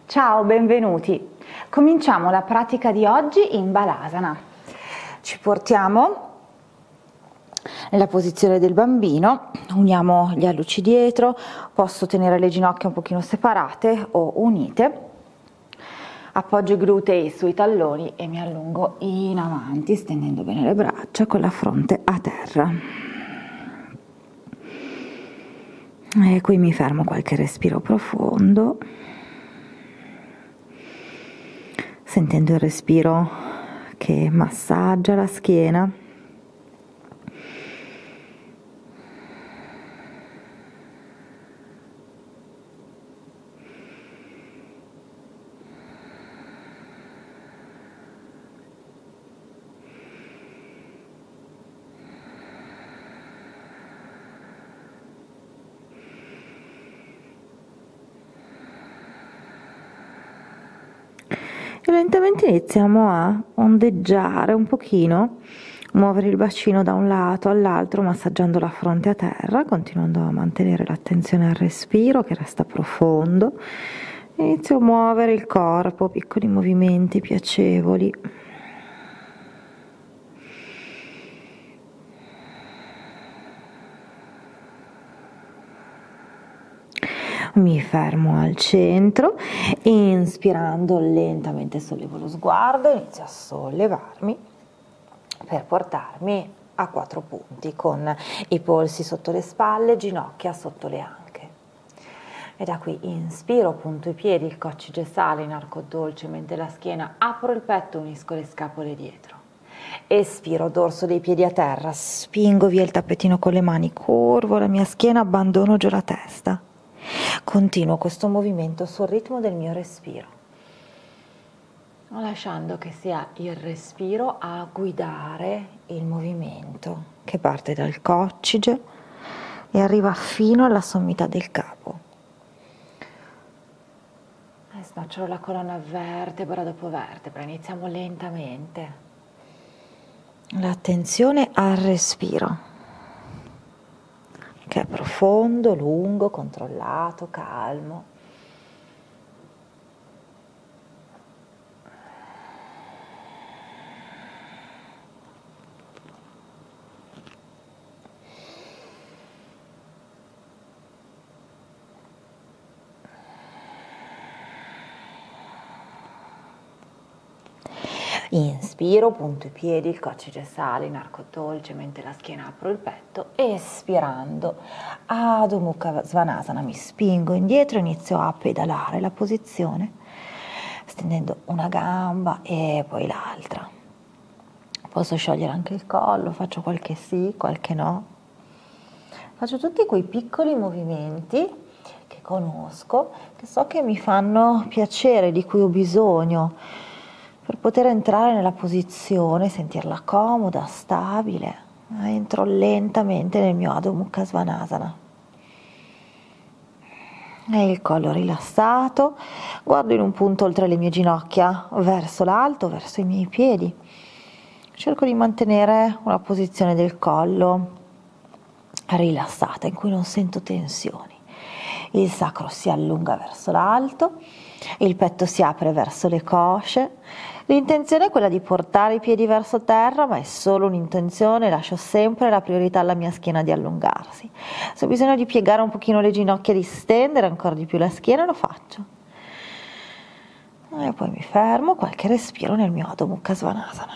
Ciao, benvenuti. Cominciamo la pratica di oggi in Balasana. Ci portiamo nella posizione del bambino, uniamo gli alluci dietro, posso tenere le ginocchia un pochino separate o unite, appoggio i glutei sui talloni e mi allungo in avanti, stendendo bene le braccia con la fronte a terra. E qui mi fermo qualche respiro profondo, sentendo il respiro che massaggia la schiena. E lentamente iniziamo a ondeggiare un pochino, muovere il bacino da un lato all'altro, massaggiando la fronte a terra, continuando a mantenere l'attenzione al respiro che resta profondo. Inizio a muovere il corpo, piccoli movimenti piacevoli. Mi fermo al centro, inspirando lentamente sollevo lo sguardo, inizio a sollevarmi per portarmi a 4 punti con i polsi sotto le spalle, ginocchia sotto le anche. E da qui inspiro, punto i piedi, il coccige sale in arco dolce, mentre la schiena, apro il petto, unisco le scapole dietro. Espiro, dorso dei piedi a terra, spingo via il tappetino con le mani, curvo la mia schiena, abbandono giù la testa. Continuo questo movimento sul ritmo del mio respiro, lasciando che sia il respiro a guidare il movimento che parte dal coccige e arriva fino alla sommità del capo. E snocciolo la colonna vertebra dopo vertebra, iniziamo lentamente. L'attenzione al respiro, che è profondo, lungo, controllato, calmo. Inspiro, punto i piedi, il coccige sale in arco dolce, mentre la schiena apro il petto. Espirando, Adho Mukha Svanasana, mi spingo indietro, inizio a pedalare la posizione, stendendo una gamba e poi l'altra. Posso sciogliere anche il collo, faccio qualche sì, qualche no. Faccio tutti quei piccoli movimenti che conosco, che so che mi fanno piacere, di cui ho bisogno, per poter entrare nella posizione, sentirla comoda, stabile. Entro lentamente nel mio Adho Mukha Svanasana. E il collo rilassato, guardo in un punto oltre le mie ginocchia, verso l'alto, verso i miei piedi. Cerco di mantenere una posizione del collo rilassata, in cui non sento tensioni. Il sacro si allunga verso l'alto, il petto si apre verso le cosce. L'intenzione è quella di portare i piedi verso terra, ma è solo un'intenzione, lascio sempre la priorità alla mia schiena di allungarsi. Se ho bisogno di piegare un pochino le ginocchia, di stendere ancora di più la schiena, lo faccio. E poi mi fermo, qualche respiro nel mio Adho Mukha Svanasana.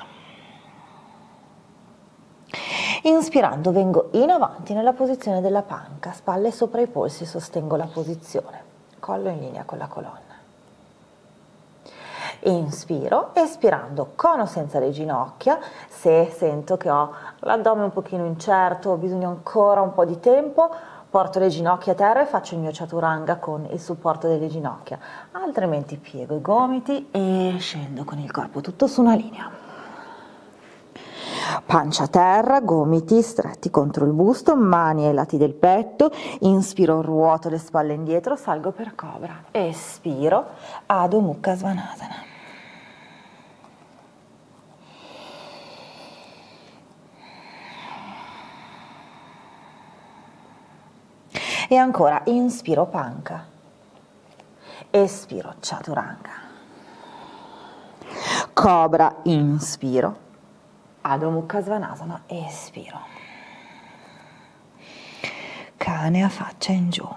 Inspirando vengo in avanti nella posizione della panca, spalle sopra i polsi, sostengo la posizione, collo in linea con la colonna. Inspiro, espirando con o senza le ginocchia, se sento che ho l'addome un pochino incerto, ho bisogno ancora un po' di tempo, porto le ginocchia a terra e faccio il mio chaturanga con il supporto delle ginocchia, altrimenti piego i gomiti e scendo con il corpo tutto su una linea. Pancia a terra, gomiti stretti contro il busto, mani ai lati del petto, inspiro, ruoto le spalle indietro, salgo per cobra, espiro, Adho Mukha Svanasana. E ancora, inspiro panca, espiro, chaturanga, cobra, inspiro, Adho Mukha Svanasana, espiro, cane a faccia in giù,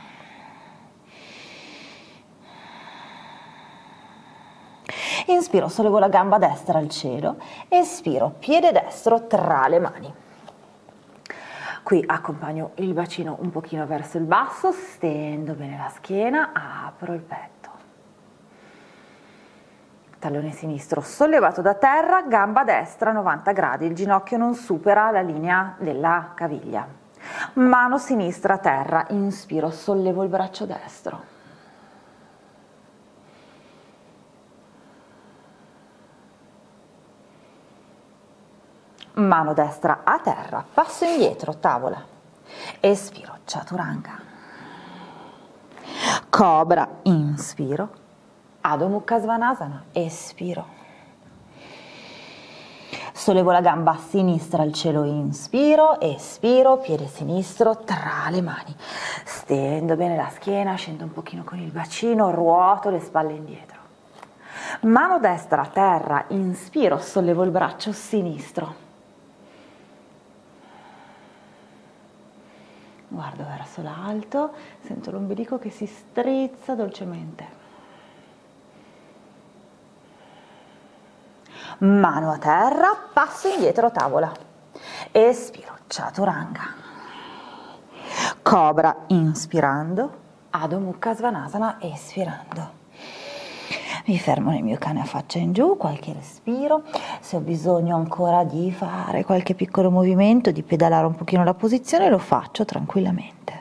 inspiro, sollevo la gamba destra al cielo, espiro, piede destro tra le mani. Qui accompagno il bacino un pochino verso il basso, stendo bene la schiena, apro il petto. Tallone sinistro sollevato da terra, gamba destra 90 gradi, il ginocchio non supera la linea della caviglia. Mano sinistra a terra, inspiro, sollevo il braccio destro. Mano destra a terra, passo indietro, tavola, espiro, chaturanga, cobra, inspiro, Adho Mukha Svanasana, espiro, sollevo la gamba sinistra al cielo, inspiro, espiro, piede sinistro tra le mani, stendo bene la schiena, scendo un pochino con il bacino, ruoto le spalle indietro, mano destra a terra, inspiro, sollevo il braccio sinistro, guardo verso l'alto, sento l'ombelico che si strizza dolcemente. Mano a terra, passo indietro, tavola. Espiro, chaturanga. Cobra, inspirando. Adho Mukha Svanasana, espirando. Mi fermo nel mio cane a faccia in giù, qualche respiro, se ho bisogno ancora di fare qualche piccolo movimento, di pedalare un pochino la posizione, lo faccio tranquillamente.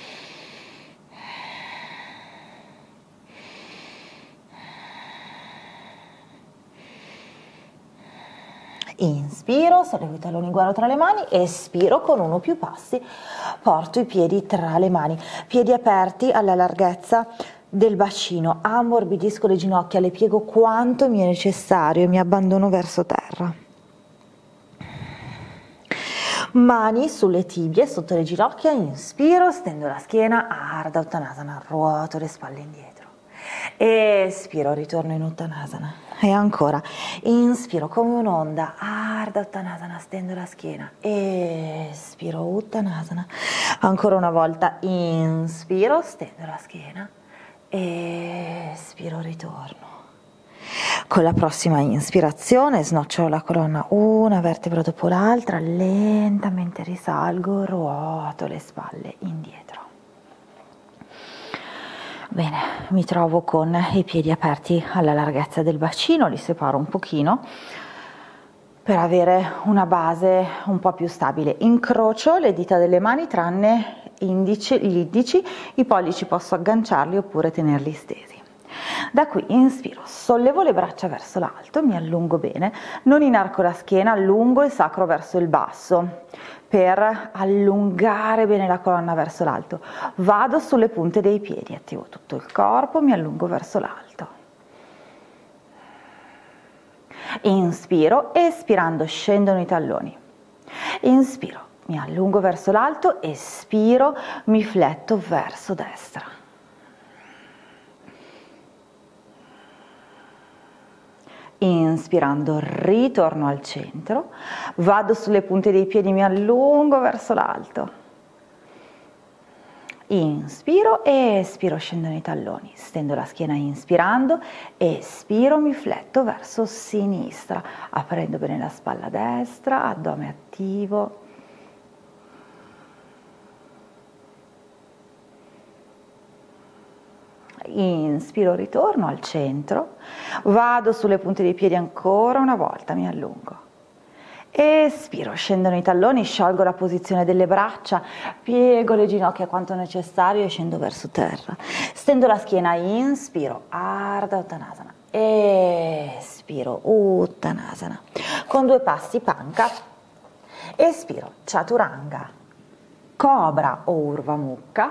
Inspiro, sollevo i talloni, guardo tra le mani, espiro con uno o più passi, porto i piedi tra le mani, piedi aperti alla larghezza del bacino, ammorbidisco le ginocchia, le piego quanto mi è necessario e mi abbandono verso terra. Mani sulle tibie, sotto le ginocchia, inspiro, stendo la schiena, Ardha Uttanasana, ruoto le spalle indietro. Espiro, ritorno in Uttanasana. E ancora, inspiro come un'onda, Ardha Uttanasana, stendo la schiena, espiro, Uttanasana. Ancora una volta, inspiro, stendo la schiena, espiro, ritorno. Con la prossima inspirazione snocciolo la colonna una vertebra dopo l'altra, lentamente risalgo, ruoto le spalle indietro. Bene, mi trovo con i piedi aperti alla larghezza del bacino, li separo un pochino per avere una base un po' più stabile. Incrocio le dita delle mani tranne gli indici, i pollici posso agganciarli oppure tenerli stesi. Da qui inspiro, sollevo le braccia verso l'alto, mi allungo bene, non inarco la schiena, allungo il sacro verso il basso per allungare bene la colonna verso l'alto. Vado sulle punte dei piedi, attivo tutto il corpo, mi allungo verso l'alto. Inspiro, espirando scendono i talloni. Inspiro, mi allungo verso l'alto, espiro, mi fletto verso destra. Inspirando ritorno al centro, vado sulle punte dei piedi, mi allungo verso l'alto, inspiro e espiro, scendono i talloni, stendo la schiena inspirando, espiro, mi fletto verso sinistra, aprendo bene la spalla destra, addome attivo. Inspiro, ritorno al centro, vado sulle punte dei piedi ancora una volta, mi allungo. Espiro, scendono i talloni, sciolgo la posizione delle braccia, piego le ginocchia quanto necessario e scendo verso terra. Stendo la schiena, inspiro, Ardha Uttanasana, espiro, Uttanasana. Con due passi panca, espiro, Chaturanga, Cobra o Urva Mukha,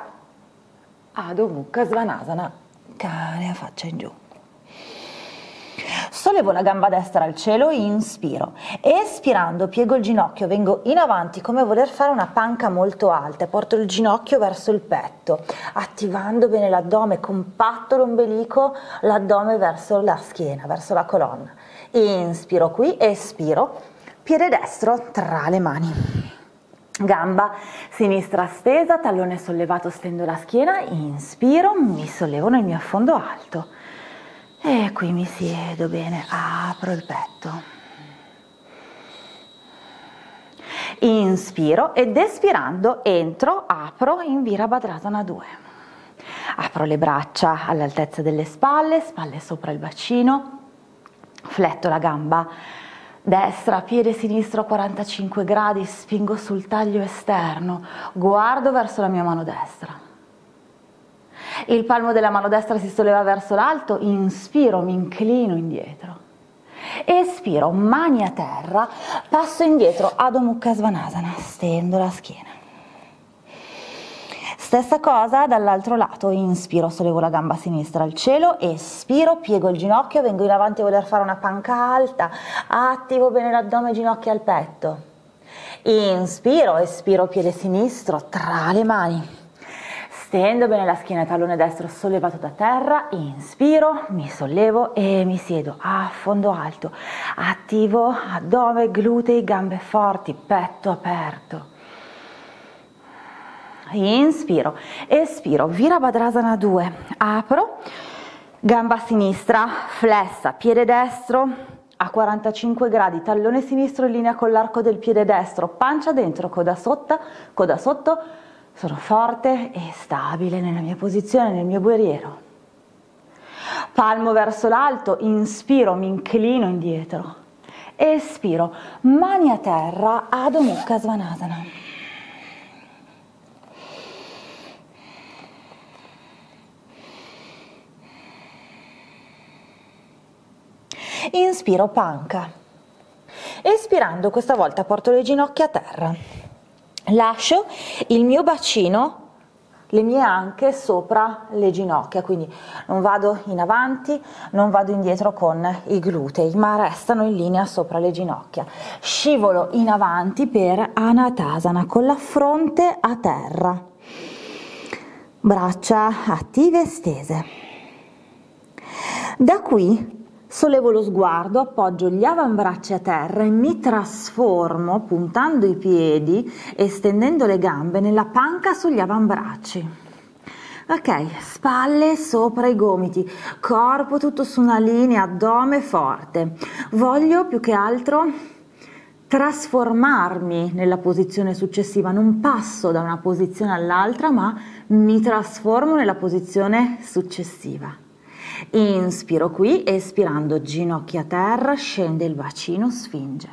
Adho Mukha Svanasana, cane a faccia in giù. Sollevo la gamba destra al cielo, inspiro. Espirando, piego il ginocchio, vengo in avanti come voler fare una panca molto alta. Porto il ginocchio verso il petto, attivando bene l'addome, compatto l'ombelico, l'addome verso la schiena, verso la colonna. Inspiro qui, espiro, piede destro tra le mani. Gamba sinistra stesa, tallone sollevato, stendo la schiena, inspiro, mi sollevo nel mio affondo alto. E qui mi siedo bene, apro il petto. Inspiro ed espirando entro, apro in Virabhadrasana 2. Apro le braccia all'altezza delle spalle, spalle sopra il bacino, fletto la gamba destra, piede sinistro a 45 gradi, spingo sul taglio esterno, guardo verso la mia mano destra. Il palmo della mano destra si solleva verso l'alto, inspiro, mi inclino indietro. Espiro, mani a terra, passo indietro, Adho Mukha Svanasana, stendo la schiena. Stessa cosa dall'altro lato, inspiro, sollevo la gamba sinistra al cielo, espiro, piego il ginocchio, vengo in avanti a voler fare una panca alta, attivo bene l'addome, ginocchia al petto. Inspiro, espiro, piede sinistro tra le mani. Stendo bene la schiena, tallone destro sollevato da terra, inspiro, mi sollevo e mi siedo a fondo alto, attivo addome, glutei, gambe forti, petto aperto. Inspiro, espiro, Virabhadrasana 2, apro, gamba sinistra flessa, piede destro a 45 gradi, tallone sinistro in linea con l'arco del piede destro, pancia dentro, coda sotto, sono forte e stabile nella mia posizione, nel mio guerriero. Palmo verso l'alto, inspiro, mi inclino indietro. Espiro, mani a terra, Adho Mukha Svanasana. Inspiro, panca. Espirando, questa volta porto le ginocchia a terra. Lascio il mio bacino, le mie anche sopra le ginocchia, quindi non vado in avanti, non vado indietro con i glutei, ma restano in linea sopra le ginocchia. Scivolo in avanti per Anatasana con la fronte a terra, braccia attive e stese. Da qui sollevo lo sguardo, appoggio gli avambracci a terra e mi trasformo, puntando i piedi e stendendo le gambe, nella panca sugli avambracci. Ok, spalle sopra i gomiti, corpo tutto su una linea, addome forte. Voglio più che altro trasformarmi nella posizione successiva, non passo da una posizione all'altra, ma mi trasformo nella posizione successiva. Inspiro qui, espirando ginocchia a terra, scende il bacino, sfinge.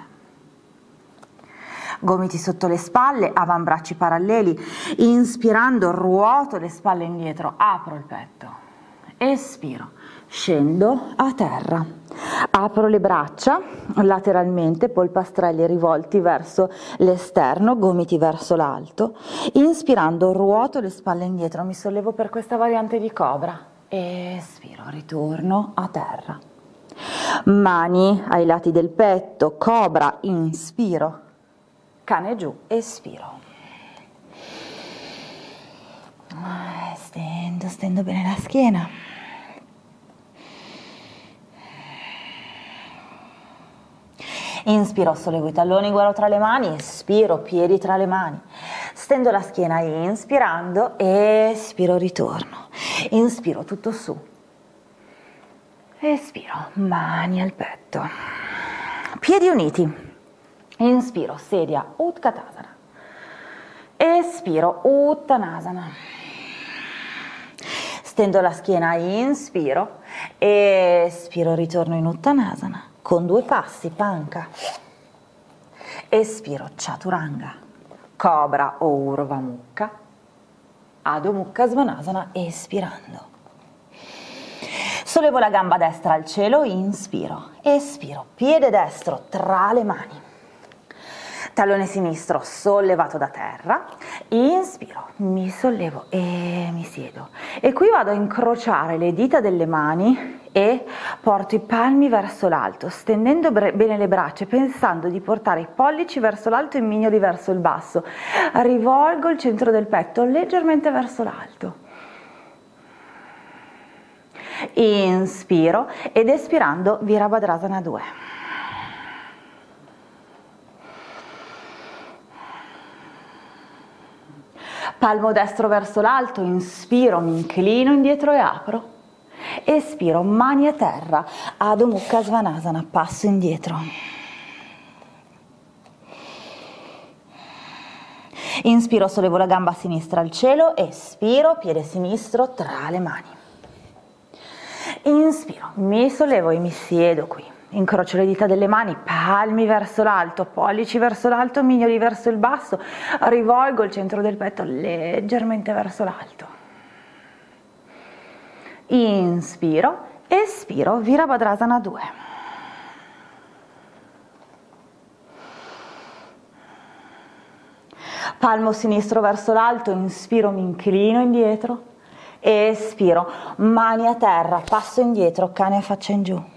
Gomiti sotto le spalle, avambracci paralleli. Inspirando ruoto le spalle indietro, apro il petto. Espiro, scendo a terra. Apro le braccia lateralmente, polpastrelli rivolti verso l'esterno, gomiti verso l'alto. Inspirando ruoto le spalle indietro, mi sollevo per questa variante di cobra. Espiro, ritorno a terra. Mani ai lati del petto, cobra, inspiro, cane giù, espiro. Stendo bene la schiena. Inspiro, sollevo i talloni, guardo tra le mani, espiro, piedi tra le mani. Stendo la schiena inspirando, espiro, ritorno. Inspiro tutto su. Espiro, mani al petto. Piedi uniti. Inspiro, sedia, Utkatasana. Espiro, Uttanasana. Stendo la schiena, inspiro, espiro, ritorno in Uttanasana. Con 2 passi, panca. Espiro, Chaturanga. Cobra o Urva Mukha, Adho Mukha Svanasana, espirando. Sollevo la gamba destra al cielo, inspiro, espiro, piede destro tra le mani. Tallone sinistro sollevato da terra, inspiro, mi sollevo e mi siedo. E qui vado a incrociare le dita delle mani e porto i palmi verso l'alto, stendendo bene le braccia, pensando di portare i pollici verso l'alto e i mignoli verso il basso. Rivolgo il centro del petto leggermente verso l'alto. Inspiro ed espirando Virabhadrasana 2. Palmo destro verso l'alto, inspiro, mi inclino indietro e apro. Espiro, mani a terra, Adho Mukha Svanasana, passo indietro. Inspiro, sollevo la gamba sinistra al cielo, espiro, piede sinistro tra le mani. Inspiro, mi sollevo e mi siedo qui. Incrocio le dita delle mani, palmi verso l'alto, pollici verso l'alto, mignoli verso il basso, rivolgo il centro del petto leggermente verso l'alto. Inspiro, espiro, Virabhadrasana 2. Palmo sinistro verso l'alto, inspiro, mi inclino indietro, espiro, mani a terra, passo indietro, cane a faccia in giù.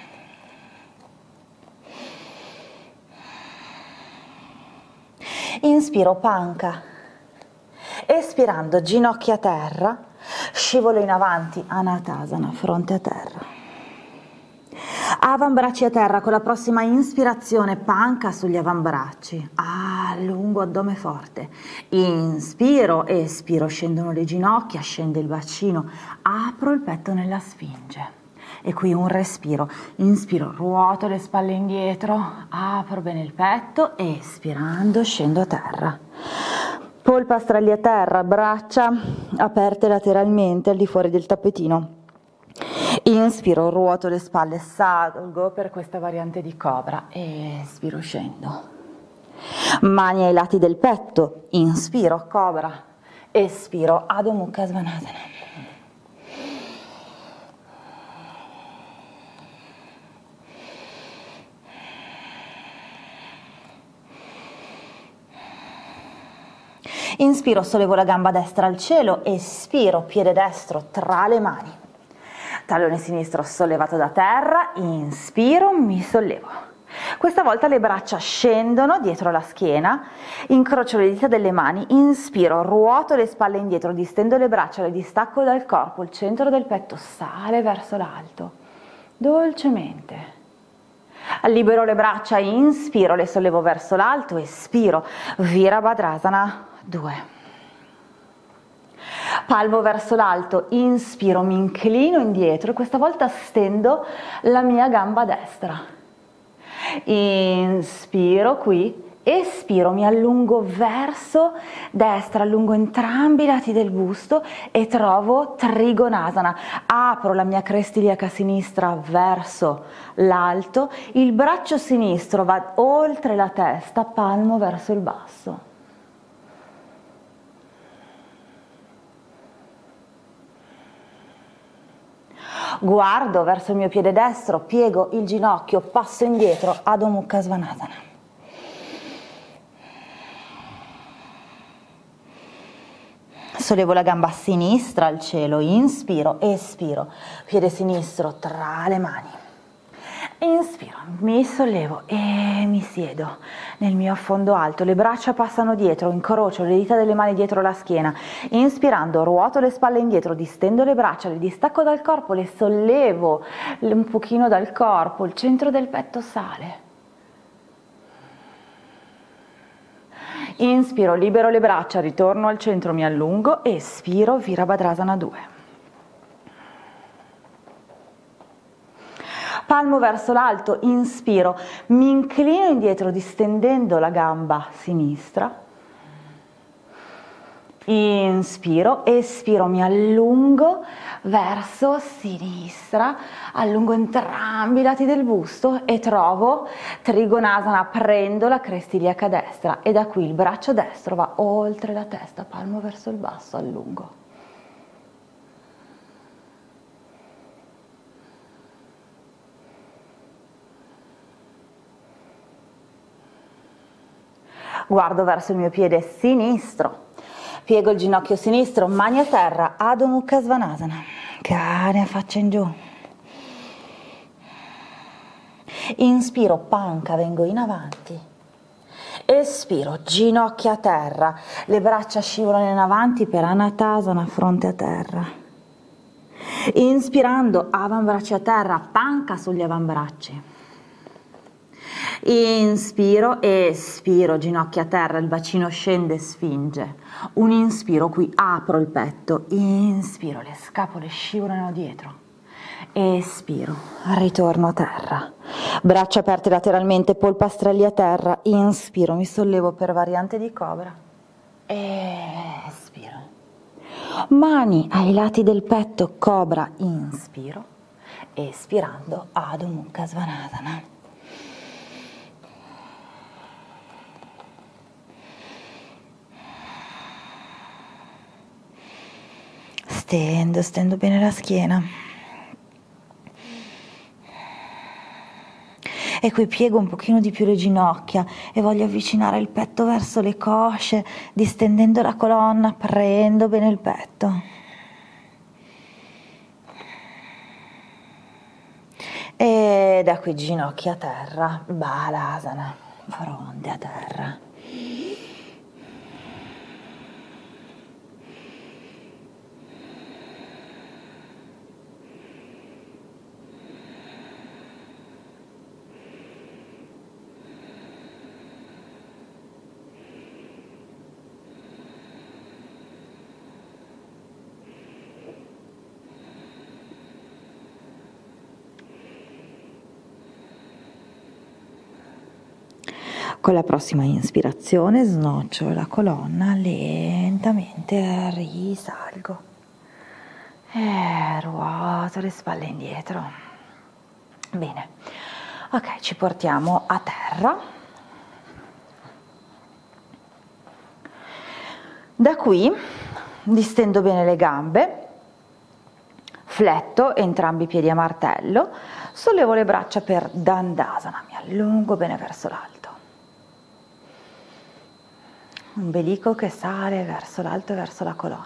Inspiro, panca, espirando, ginocchia a terra, scivolo in avanti, Anatasana, fronte a terra. Avambracci a terra, con la prossima ispirazione, panca sugli avambracci, allungo addome forte. Inspiro, espiro, scendono le ginocchia, scende il bacino, apro il petto nella sfinge. E qui un respiro, inspiro, ruoto le spalle indietro, apro bene il petto, espirando scendo a terra. Polpastrelli a terra, braccia aperte lateralmente al di fuori del tappetino. Inspiro, ruoto le spalle, salgo per questa variante di cobra, espiro, scendo. Mani ai lati del petto, inspiro, cobra, espiro, Adho Mukha Svanasana. Inspiro, sollevo la gamba destra al cielo, espiro, piede destro tra le mani. Tallone sinistro sollevato da terra, inspiro, mi sollevo. Questa volta le braccia scendono dietro la schiena, incrocio le dita delle mani, inspiro, ruoto le spalle indietro, distendo le braccia, le distacco dal corpo, il centro del petto sale verso l'alto, dolcemente. Libero le braccia, inspiro, le sollevo verso l'alto, espiro, Virabhadrasana 2. Palmo verso l'alto, inspiro, mi inclino indietro e questa volta stendo la mia gamba destra. Inspiro qui, espiro, mi allungo verso destra, allungo entrambi i lati del busto e trovo Trigonasana. Apro la mia cresta iliaca sinistra verso l'alto, il braccio sinistro va oltre la testa, palmo verso il basso. Guardo verso il mio piede destro, piego il ginocchio, passo indietro, Adho Mukha Svanasana. Sollevo la gamba sinistra al cielo, inspiro, espiro, piede sinistro tra le mani. Inspiro, mi sollevo e mi siedo nel mio affondo alto, le braccia passano dietro, incrocio le dita delle mani dietro la schiena, inspirando ruoto le spalle indietro, distendo le braccia, le distacco dal corpo, le sollevo un pochino dal corpo, il centro del petto sale. Inspiro, libero le braccia, ritorno al centro, mi allungo, espiro, Virabhadrasana 2. Palmo verso l'alto, inspiro, mi inclino indietro distendendo la gamba sinistra, inspiro, espiro, mi allungo verso sinistra, allungo entrambi i lati del busto e trovo Trigonasana, prendo la cresta iliaca destra e da qui il braccio destro va oltre la testa, palmo verso il basso, allungo. guardo verso il mio piede sinistro, piego il ginocchio sinistro, mani a terra, Adho Mukha Svanasana, cane a faccia in giù. Inspiro, panca, vengo in avanti. Espiro, ginocchia a terra, le braccia scivolano in avanti per Anatasana, fronte a terra. Inspirando, avambracci a terra, panca sugli avambracci. Inspiro, espiro, ginocchia a terra, il bacino scende, sfinge. Un inspiro, qui apro il petto, inspiro, le scapole scivolano dietro. Espiro, ritorno a terra. Braccia aperte lateralmente, polpastrelli a terra. Inspiro, mi sollevo per variante di cobra. Espiro. Mani ai lati del petto, cobra, inspiro. Espirando, Adho Mukha Svanasana. Stendo bene la schiena. E qui piego un pochino di più le ginocchia e voglio avvicinare il petto verso le cosce, distendendo la colonna, prendo bene il petto. E da qui ginocchia a terra, Balasana, fronte a terra. Con la prossima ispirazione snocciolo la colonna, lentamente risalgo e ruoto le spalle indietro. Bene, ok, ci portiamo a terra. Da qui distendo bene le gambe, fletto entrambi i piedi a martello, sollevo le braccia per Dandasana, mi allungo bene verso l'alto. Ombelico che sale verso l'alto e verso la colonna.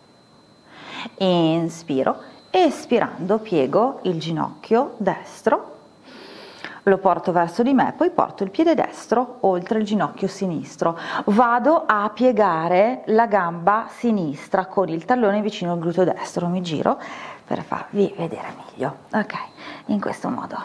Inspiro, espirando piego il ginocchio destro, lo porto verso di me, poi porto il piede destro oltre il ginocchio sinistro. Vado a piegare la gamba sinistra con il tallone vicino al gluteo destro, mi giro per farvi vedere meglio. Ok, in questo modo.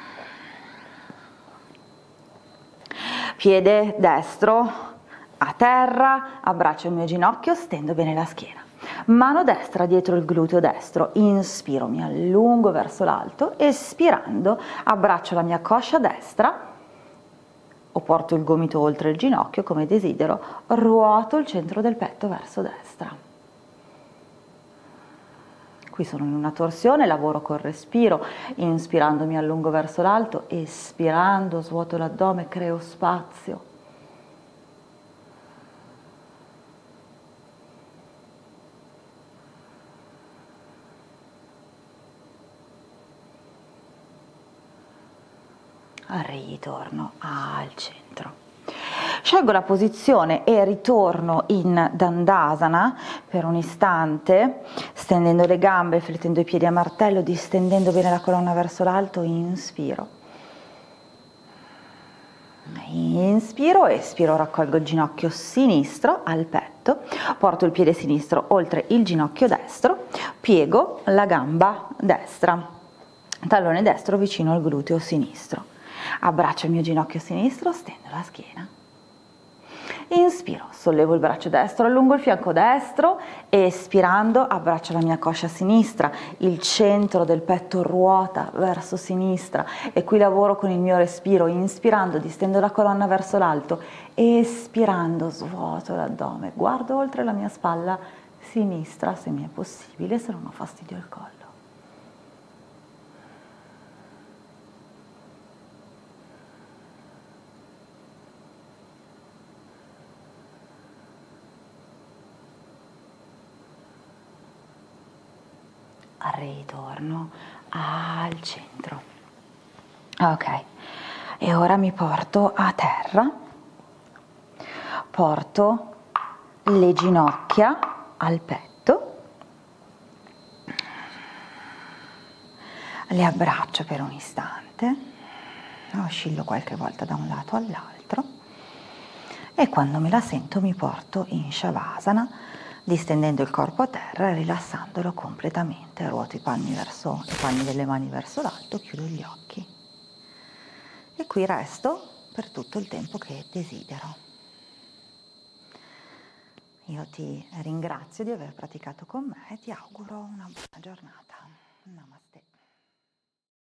Piede destro a terra, abbraccio il mio ginocchio, stendo bene la schiena. Mano destra dietro il gluteo destro, inspiro, mi allungo verso l'alto, espirando abbraccio la mia coscia destra o porto il gomito oltre il ginocchio come desidero, ruoto il centro del petto verso destra. Qui sono in una torsione, lavoro col respiro, inspirando mi allungo verso l'alto, espirando svuoto l'addome, creo spazio. Ritorno al centro. Scelgo la posizione e ritorno in Dandasana per un istante, stendendo le gambe, flettendo i piedi a martello, distendendo bene la colonna verso l'alto, inspiro. Inspiro, espiro, raccolgo il ginocchio sinistro al petto, porto il piede sinistro oltre il ginocchio destro, piego la gamba destra, tallone destro vicino al gluteo sinistro. Abbraccio il mio ginocchio sinistro, stendo la schiena. Inspiro, sollevo il braccio destro, allungo il fianco destro, espirando abbraccio la mia coscia sinistra, il centro del petto ruota verso sinistra e qui lavoro con il mio respiro, inspirando distendo la colonna verso l'alto, espirando svuoto l'addome, guardo oltre la mia spalla sinistra se mi è possibile, se non ho fastidio al collo. Ritorno al centro. Ok, e ora mi porto a terra, porto le ginocchia al petto, le abbraccio per un istante, oscillo qualche volta da un lato all'altro e quando me la sento mi porto in Shavasana, distendendo il corpo a terra e rilassandolo completamente. Ruoto i palmi delle mani verso l'alto, chiudo gli occhi e qui resto per tutto il tempo che desidero. Io ti ringrazio di aver praticato con me e ti auguro una buona giornata. Namaste.